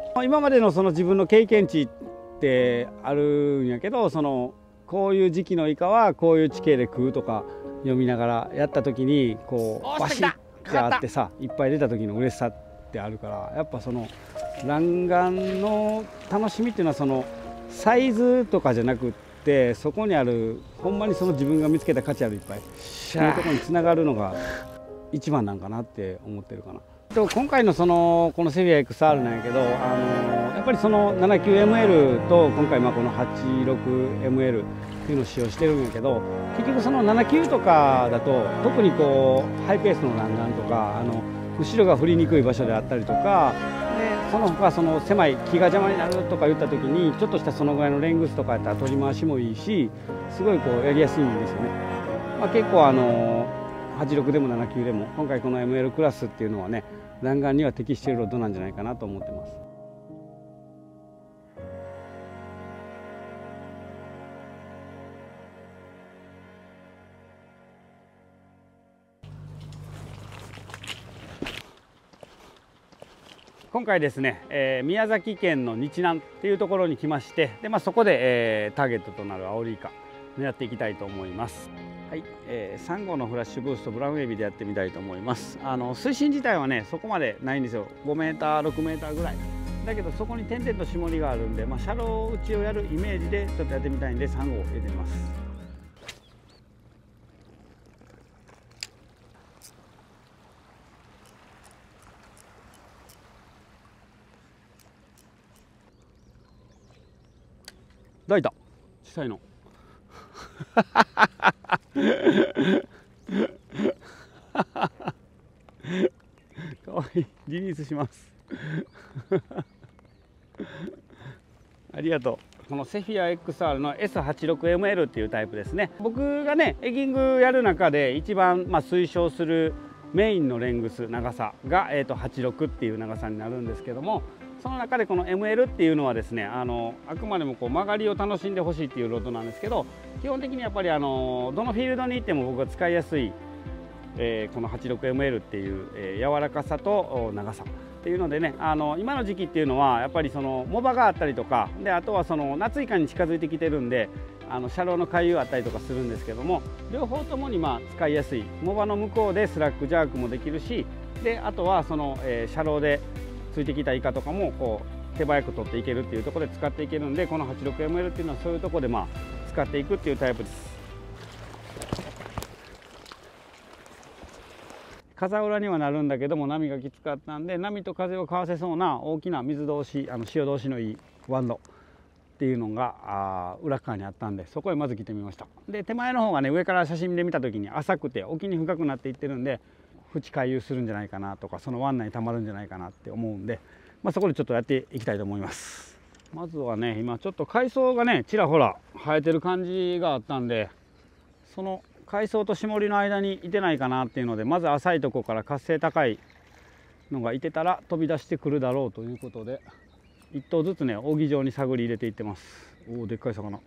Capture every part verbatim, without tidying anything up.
今までのその自分の経験値ってあるんやけど、そのこういう時期のイカはこういう地形で食うとか読みながらやった時にこうバシッってあってさ、いっぱい出た時の嬉しさってあるから、やっぱその欄眼の楽しみっていうのはそのサイズとかじゃなくって、そこにあるほんまにその自分が見つけた価値あるいっぱいそういうところにつながるのが一番なんかなって思ってるかな。と今回のそのこのセフィア エックスアール なんやけど、あのやっぱりその ななじゅうきゅうエムエル と今回まあこの はちじゅうろくエムエル っていうのを使用してるんやけど、結局そのななじゅうきゅうとかだと特にこうハイペースの欄眼とか、あの後ろが振りにくい場所であったりとかで、その他その狭い木が邪魔になるとか言った時にちょっとしたそのぐらいのレングスとかやったら取り回しもいいし、すごいこうやりやすいんですよね。まあ、結構あのはちじゅうろくでもななじゅうきゅうでも今回この エムエル クラスっていうのはね、欄眼には適しているロッドなんじゃないかなと思ってます。今回ですね、えー、宮崎県の日南っていうところに来まして、で、まあ、そこで、えー、ターゲットとなるアオリイカ狙っていきたいと思います。はい、えー、サンゴのフラッシュブーストブラウンエビでやってみたいと思います。あの水深自体はねそこまでないんですよ。ごメーターろくメーターぐらいだけど、そこに点々と絞りがあるんで、まあ、シャロー打ちをやるイメージでちょっとやってみたいんでサンゴを入れてみます。抱いた小さいのかわいい。リリースしますありがとう。このセフィア エックスアール の エスはちじゅうろくエムエル っていうタイプですね。僕がねエギングやる中で一番まあ推奨するメインのレングス長さが、えー、とはちじゅうろくっていう長さになるんですけども、その中でこの エムエル っていうのはですね、あのあくまでもこう曲がりを楽しんでほしいっていうロッドなんですけど、基本的にやっぱりあのどのフィールドに行っても僕が使いやすい、えー、この はちじゅうろくエムエル っていう、えー、柔らかさと長さっていうのでね、あの今の時期っていうのはやっぱりその藻場があったりとかで、あとはその夏イカに近づいてきてるんで、あのシャローの回遊あったりとかするんですけども、両方ともにまあ使いやすい。藻場の向こうでスラックジャークもできるし、であとはその、えー、シャローでついてきたイカとかもこう手早く取っていけるっていうところで使っていけるんで、この はちじゅうろくエムエル っていうのはそういうところでまあ使っていくっていうタイプです。風裏にはなるんだけども波がきつかったんで、波と風をかわせそうな大きな水通し、あの潮通しのいい湾路っていうのがあ裏側にあったんで、そこへまず来てみました。で手前の方がね、上から写真で見た時に浅くて沖に深くなっていってるんで、縁回遊するんじゃないかなとか、その湾内にたまるんじゃないかなって思うんで、まあ、そこでちょっとやっていきたいと思います。まずはね、今ちょっと海藻がねちらほら生えてる感じがあったんで、その海藻と霜降りの間にいてないかなっていうので、まず浅いとこから活性高いのがいてたら飛び出してくるだろうということで、いっ頭ずつね扇状に探り入れていってます。おお、でっかい魚。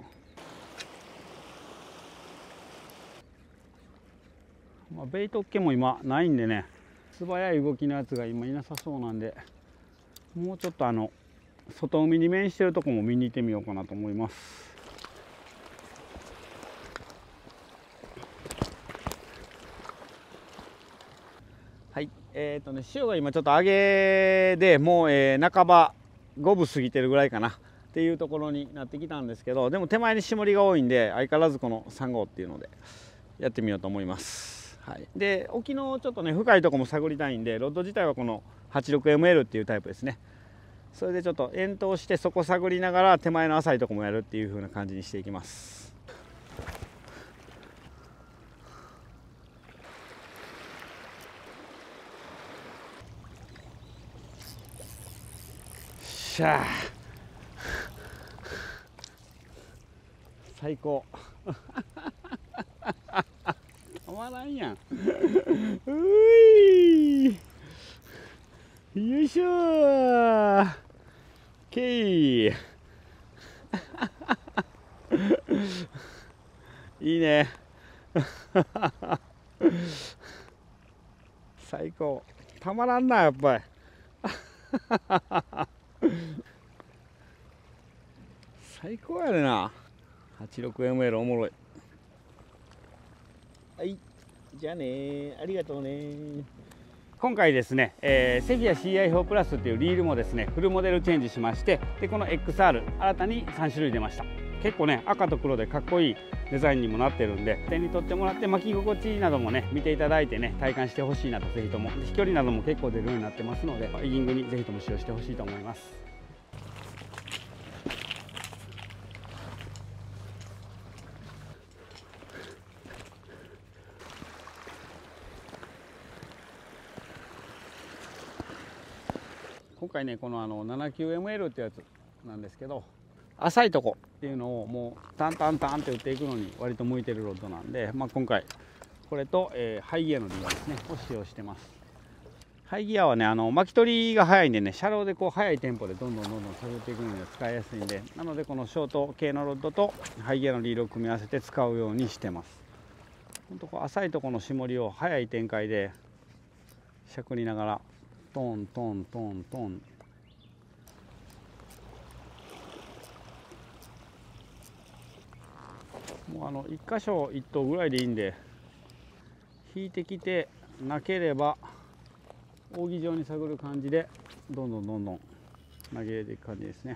まあ、ベイトっ気も今ないんでね、素早い動きのやつが今いなさそうなんで、もうちょっとあの外海に面してるとこも見に行ってみようかなと思います。はい、えーとね、潮が今ちょっと上げでもう、えー、半ば五分過ぎてるぐらいかなっていうところになってきたんですけど、でも手前に霜りが多いんで相変わらずこのさん号っていうのでやってみようと思います。はい、で沖のちょっとね深いとこも探りたいんで、ロッド自体はこの はちじゅうろくエムエル っていうタイプですね。それでちょっと遠投してそこ探りながら手前の浅いとこもやるっていう風な感じにしていきます。しゃあ最高たまらんやんういよいしょーけいいいね最高たまらんなやっぱり最高やねな。はちじゅうろくエムエル おもろい。はい、じゃあね、ありがとうね。 今回ですね、えー、セフィア シーアイフォー プラスっていうリールもですねフルモデルチェンジしまして、でこの エックスアール 新たにさん種類出ました。結構ね赤と黒でかっこいいデザインにもなってるんで、手に取ってもらって巻き心地などもね見ていただいてね体感してほしいなと。ぜひとも飛距離なども結構出るようになってますので、イギングにぜひとも使用してほしいと思います。今回ねこのあの ななじゅうきゅうエムエル ってやつなんですけど、浅いとこっていうのをもうタンタンタンって打っていくのに割と向いてるロッドなんで、まあ、今回これと、えー、ハイギアのリーダーですねを使用してます。ハイギアはねあの巻き取りが早いんでね、車両でこう速いテンポでどんどんどんどん削っていくのには使いやすいんで、なのでこのショート系のロッドとハイギアのリールを組み合わせて使うようにしてます。ほんとこう浅いとこの絞りを速い展開でしゃくりながらトントントントン。もうあのいっ箇所いっ頭ぐらいでいいんで、引いてきてなければ扇状に探る感じでどんどんどんどん投げ入れていく感じですね。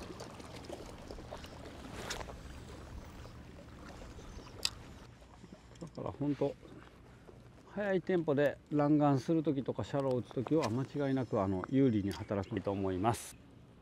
だから本当速いテンポで欄干する時とかシャローを打つ時は間違いなくあの有利に働くと思います。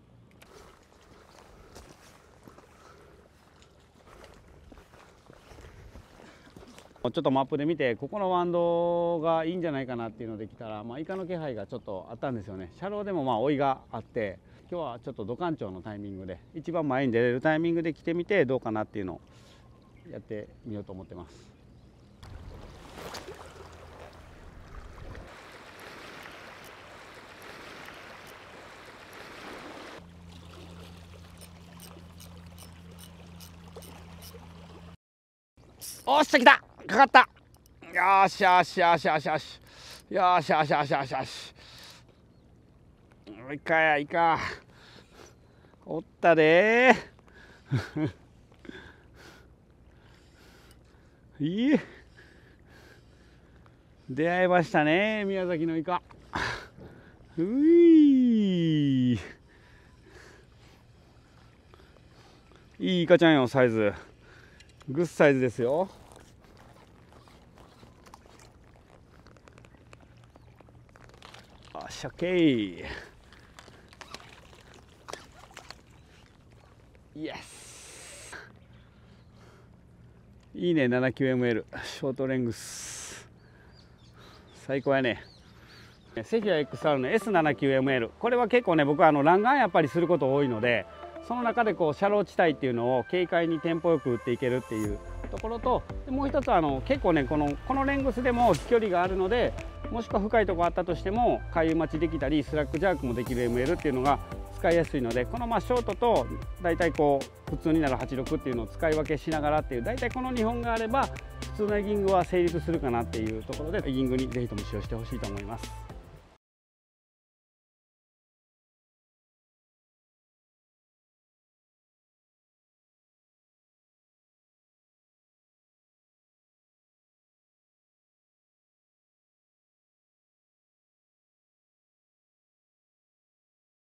ちょっとマップで見てここのワンドがいいんじゃないかなっていうので来たら、まあ、イカの気配がちょっとあったんですよね。シャローでもまあ追いがあって、今日はちょっと土管長のタイミングで一番前に出れるタイミングで来てみてどうかなっていうのをやってみようと思ってます。おっしゃ来た、かかった。よしよしよしよしよしよしよしよしよしよし。いかやいかおったでーいい出会いましたね、宮崎のイカ。ういいいイカちゃんよ、サイズグッサイズですよ。あしゃけいイエス、いいね。 ななじゅうきゅうエムエル ショートレングス最高やね。セフィア エックスアール の エスななじゅうきゅうエムエル、 これは結構ね僕はあの欄干やっぱりすること多いので、その中でこうシャロー地帯っていうのを軽快にテンポよく打っていけるっていうところと、もう一つはあの結構ねこのこのレングスでも飛距離があるので、もしくは深いところあったとしても回遊待ちできたりスラックジャークもできる エムエル っていうのが使いやすいので、このまあショートと大体こう普通になるはちじゅうろくっていうのを使い分けしながらっていう、大体このにほんがあれば普通のエギングは成立するかなっていうところで、エギングにぜひとも使用してほしいと思います。